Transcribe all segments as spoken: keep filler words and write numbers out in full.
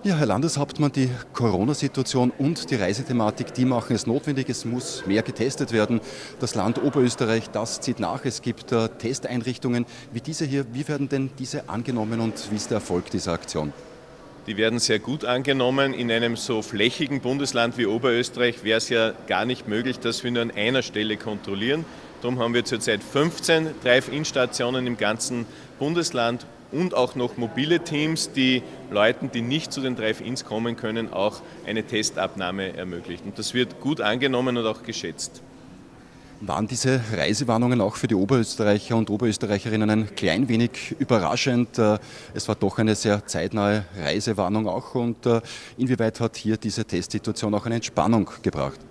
Ja, Herr Landeshauptmann, die Corona-Situation und die Reisethematik, die machen es notwendig. Es muss mehr getestet werden. Das Land Oberösterreich, das zieht nach. Es gibt äh, Testeinrichtungen wie diese hier. Wie werden denn diese angenommen und wie ist der Erfolg dieser Aktion? Die werden sehr gut angenommen. In einem so flächigen Bundesland wie Oberösterreich wäre es ja gar nicht möglich, dass wir nur an einer Stelle kontrollieren. Darum haben wir zurzeit fünfzehn Drive-In-Stationen im ganzen Bundesland und auch noch mobile Teams, die Leuten, die nicht zu den Drive-Ins kommen können, auch eine Testabnahme ermöglichen. Und das wird gut angenommen und auch geschätzt. Waren diese Reisewarnungen auch für die Oberösterreicher und Oberösterreicherinnen ein klein wenig überraschend? Es war doch eine sehr zeitnahe Reisewarnung auch. Und inwieweit hat hier diese Testsituation auch eine Entspannung gebracht?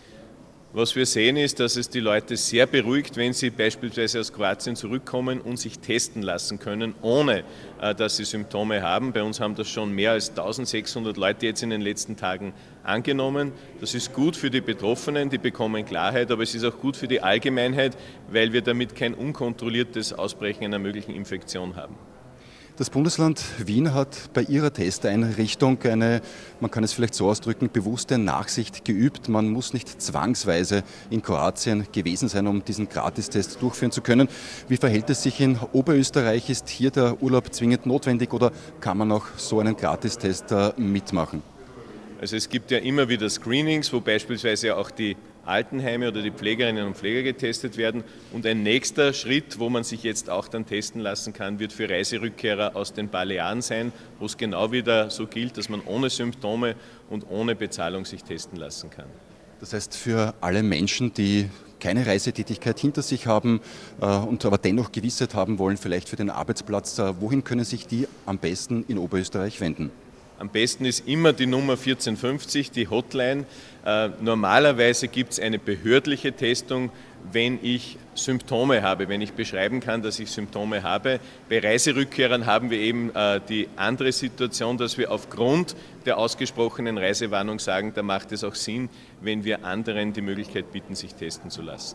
Was wir sehen ist, dass es die Leute sehr beruhigt, wenn sie beispielsweise aus Kroatien zurückkommen und sich testen lassen können, ohne dass sie Symptome haben. Bei uns haben das schon mehr als eintausendsechshundert Leute jetzt in den letzten Tagen angenommen. Das ist gut für die Betroffenen, die bekommen Klarheit, aber es ist auch gut für die Allgemeinheit, weil wir damit kein unkontrolliertes Ausbrechen einer möglichen Infektion haben. Das Bundesland Wien hat bei ihrer Testeinrichtung eine, man kann es vielleicht so ausdrücken, bewusste Nachsicht geübt. Man muss nicht zwangsweise in Kroatien gewesen sein, um diesen Gratistest durchführen zu können. Wie verhält es sich in Oberösterreich? Ist hier der Urlaub zwingend notwendig oder kann man auch so einen Gratistest mitmachen? Also es gibt ja immer wieder Screenings, wo beispielsweise auch die Altenheime oder die Pflegerinnen und Pfleger getestet werden. Und ein nächster Schritt, wo man sich jetzt auch dann testen lassen kann, wird für Reiserückkehrer aus den Balearen sein, wo es genau wieder so gilt, dass man ohne Symptome und ohne Bezahlung sich testen lassen kann. Das heißt, für alle Menschen, die keine Reisetätigkeit hinter sich haben äh, und aber dennoch Gewissheit haben wollen, vielleicht für den Arbeitsplatz, äh, wohin können sich die am besten in Oberösterreich wenden? Am besten ist immer die Nummer vierzehn fünfzig, die Hotline. Äh, normalerweise gibt es eine behördliche Testung, wenn ich Symptome habe, wenn ich beschreiben kann, dass ich Symptome habe. Bei Reiserückkehrern haben wir eben äh, die andere Situation, dass wir aufgrund der ausgesprochenen Reisewarnung sagen, da macht es auch Sinn, wenn wir anderen die Möglichkeit bieten, sich testen zu lassen.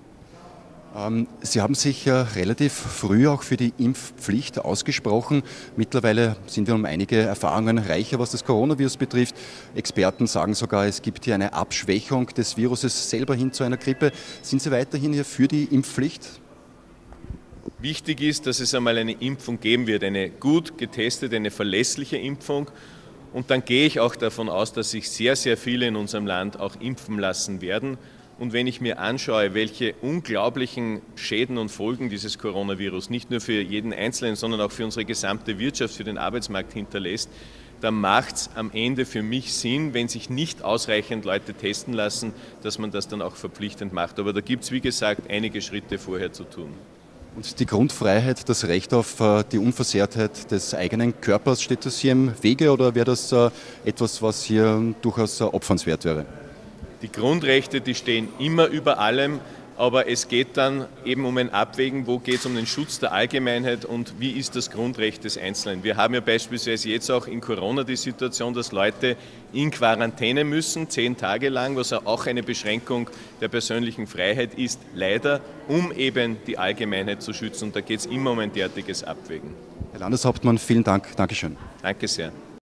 Sie haben sich relativ früh auch für die Impfpflicht ausgesprochen. Mittlerweile sind wir um einige Erfahrungen reicher, was das Coronavirus betrifft. Experten sagen sogar, es gibt hier eine Abschwächung des Viruses selber hin zu einer Grippe. Sind Sie weiterhin hier für die Impfpflicht? Wichtig ist, dass es einmal eine Impfung geben wird, eine gut getestete, eine verlässliche Impfung. Und dann gehe ich auch davon aus, dass sich sehr, sehr viele in unserem Land auch impfen lassen werden. Und wenn ich mir anschaue, welche unglaublichen Schäden und Folgen dieses Coronavirus nicht nur für jeden Einzelnen, sondern auch für unsere gesamte Wirtschaft, für den Arbeitsmarkt hinterlässt, dann macht es am Ende für mich Sinn, wenn sich nicht ausreichend Leute testen lassen, dass man das dann auch verpflichtend macht. Aber da gibt es, wie gesagt, einige Schritte vorher zu tun. Und die Grundfreiheit, das Recht auf die Unversehrtheit des eigenen Körpers, steht das hier im Wege oder wäre das etwas, was hier durchaus opfernswert wäre? Die Grundrechte, die stehen immer über allem, aber es geht dann eben um ein Abwägen, wo geht es um den Schutz der Allgemeinheit und wie ist das Grundrecht des Einzelnen. Wir haben ja beispielsweise jetzt auch in Corona die Situation, dass Leute in Quarantäne müssen, zehn Tage lang, was auch eine Beschränkung der persönlichen Freiheit ist, leider, um eben die Allgemeinheit zu schützen. Und da geht es immer um ein derartiges Abwägen. Herr Landeshauptmann, vielen Dank. Dankeschön. Danke sehr.